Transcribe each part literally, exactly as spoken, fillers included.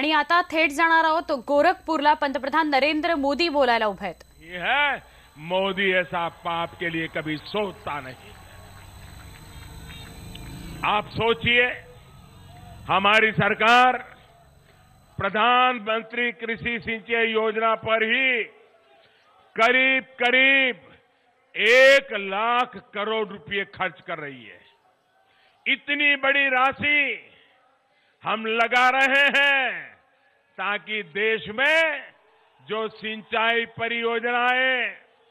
आणि आता थेट जाणार आहोत गोरखपूरला। पंतप्रधान नरेंद्र मोदी बोलायला उभे आहेत। ये है मोदी ऐसा पाप के लिए कभी सोचता नहीं। आप सोचिए, हमारी सरकार प्रधानमंत्री कृषि सिंचाई योजना पर ही करीब करीब एक लाख करोड़ रुपए खर्च कर रही है। इतनी बड़ी राशि हम लगा रहे हैं ताकि देश में जो सिंचाई परियोजनाएं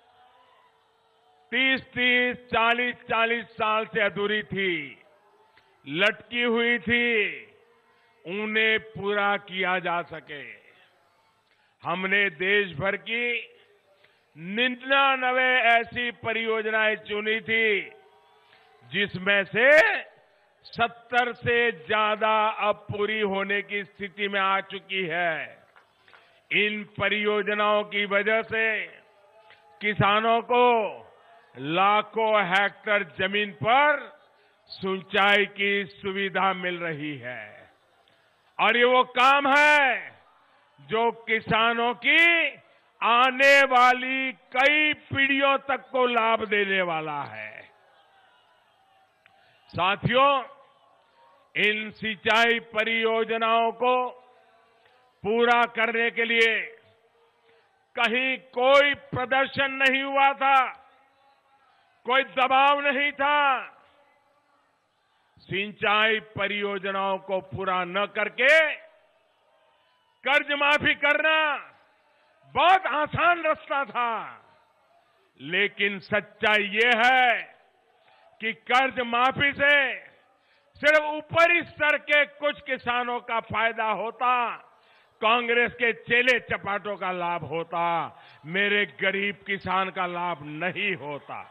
तीस तीस चालीस चालीस साल से अधूरी थी, लटकी हुई थी, उन्हें पूरा किया जा सके। हमने देश भर की निन्यानवे ऐसी परियोजनाएं चुनी थी जिसमें से सत्तर से ज्यादा अब पूरी होने की स्थिति में आ चुकी है। इन परियोजनाओं की वजह से किसानों को लाखों हेक्टेयर जमीन पर सिंचाई की सुविधा मिल रही है और ये वो काम है जो किसानों की आने वाली कई पीढ़ियों तक को लाभ देने वाला है। साथियों, इन सिंचाई परियोजनाओं को पूरा करने के लिए कहीं कोई प्रदर्शन नहीं हुआ था, कोई दबाव नहीं था। सिंचाई परियोजनाओं को पूरा न करके कर्ज माफी करना बहुत आसान रास्ता था, लेकिन सच्चाई ये है कि कर्ज माफी से सिर्फ ऊपरी स्तर के कुछ किसानों का फायदा होता, कांग्रेस के चेले चपाटों का लाभ होता, मेरे गरीब किसान का लाभ नहीं होता।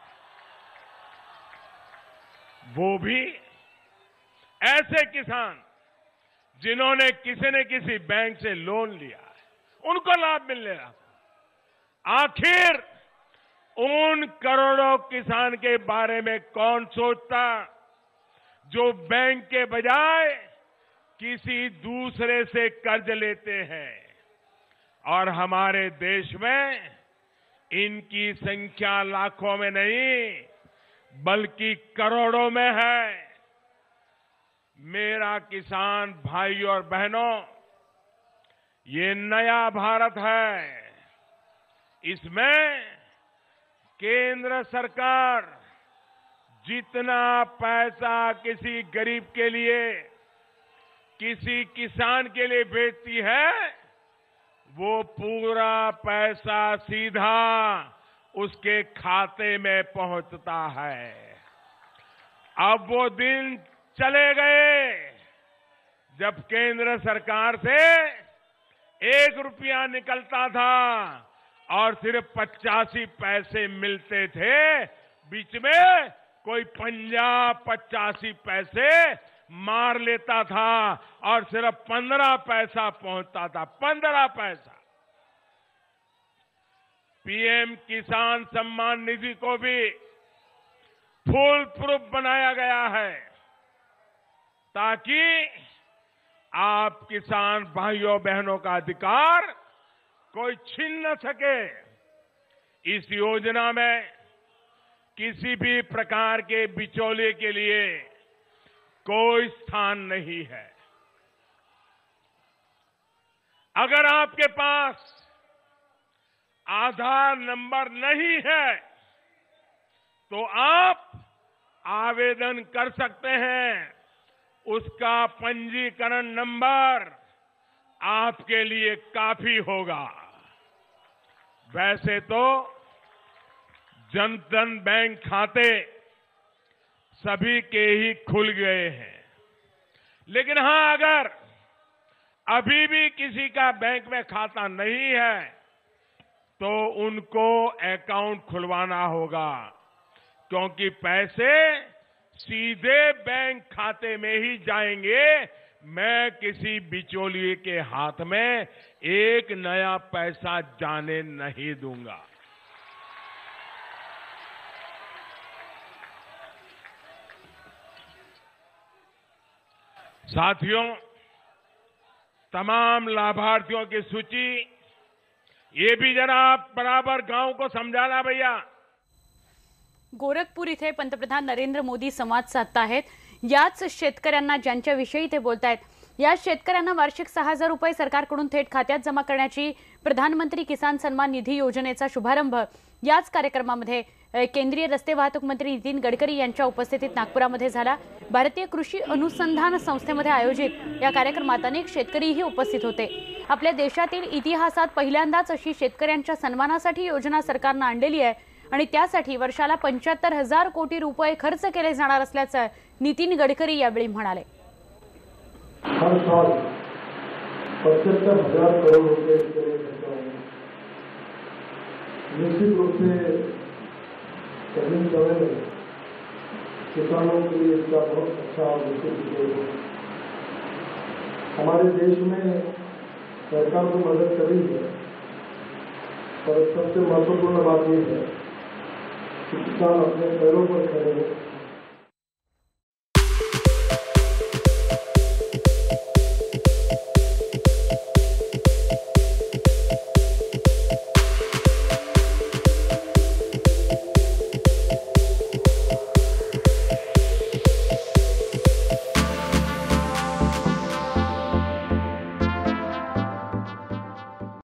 वो भी ऐसे किसान जिन्होंने किसी न किसी बैंक से लोन लिया, उनको लाभ मिलने रहा था। आखिर उन करोड़ों किसान के बारे में कौन सोचता जो बैंक के बजाय किसी दूसरे से कर्ज लेते हैं। और हमारे देश में इनकी संख्या लाखों में नहीं बल्कि करोड़ों में है। मेरा किसान भाई और बहनों, ये नया भारत है। इसमें केंद्र सरकार जितना पैसा किसी गरीब के लिए, किसी किसान के लिए भेजती है, वो पूरा पैसा सीधा उसके खाते में पहुंचता है। अब वो दिन चले गए जब केंद्र सरकार से एक रुपया निकलता था और सिर्फ पचासी पैसे मिलते थे। बीच में कोई पंजाह पचासी पैसे मार लेता था और सिर्फ पंद्रह पैसा पहुंचता था। पंद्रह पैसा। पीएम किसान सम्मान निधि को भी फुल प्रूफ बनाया गया है ताकि आप किसान भाइयों बहनों का अधिकार कोई छीन न सके। इस योजना में किसी भी प्रकार के बिचौलिए के लिए कोई स्थान नहीं है। अगर आपके पास आधार नंबर नहीं है तो आप आवेदन कर सकते हैं। उसका पंजीकरण नंबर आपके लिए काफी होगा। वैसे तो जनधन बैंक खाते सभी के ही खुल गए हैं, लेकिन हां, अगर अभी भी किसी का बैंक में खाता नहीं है तो उनको अकाउंट खुलवाना होगा, क्योंकि पैसे सीधे बैंक खाते में ही जाएंगे। मैं किसी बिचौलिए के हाथ में एक नया पैसा जाने नहीं दूंगा। साथियों, तमाम लाभार्थियों की सूची, ये भी जरा आप बराबर गांव को समझाना भैया। गोरखपूर इथे पंतप्रधान नरेंद्र मोदी संवाद साधताहेत। याच शेतकऱ्यांना ज्यांच्याविषयी ते बोलतायत, या शेतकऱ्यांना वार्षिक सहा हजार रुपये सरकारकडून थेट खात्यात जमा करण्याची प्रधानमंत्री किसान सन्मान निधी योजनेचा शुभारंभ याच कार्यक्रमामध्ये केंद्रीय रस्ते वाहतूक मंत्री नितीन गडकरी यांच्या उपस्थितीत नागपुरामध्ये झाला। भारतीय कृषी अनुसंधान संस्थेमध्ये आयोजित या कार्यक्रमात अनेक शेतकरीही उपस्थित होते। आपल्या देशातील इतिहासात पहिल्यांदाच अशी शेतकऱ्यांच्या सन्मानासाठी योजना सरकारने आणलेली आहे आणि त्यासाठी वर्षाला पंच्याहत्तर हजार कोटी रुपये खर्च केले जाणार असल्याचं नितीन गडकरी यावेळी म्हणाले। हर साल पचहत्तर हजार करोड़ रुपए इसके लिए खर्च होंगे। निश्चित रूप से कठिन समय में किसानों के लिए इसका बहुत अच्छा और विशेष उपयोग है। हमारे देश में सरकार को मदद करी है, पर सबसे महत्वपूर्ण बात यह है कि किसान अपने पैरों पर खड़े हैं।